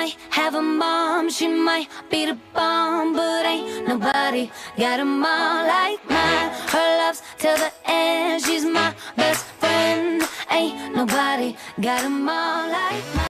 might have a mom, she might be the bomb, but ain't nobody got a mom like mine. Her love's till the end, she's my best friend. Ain't nobody got a mom like mine.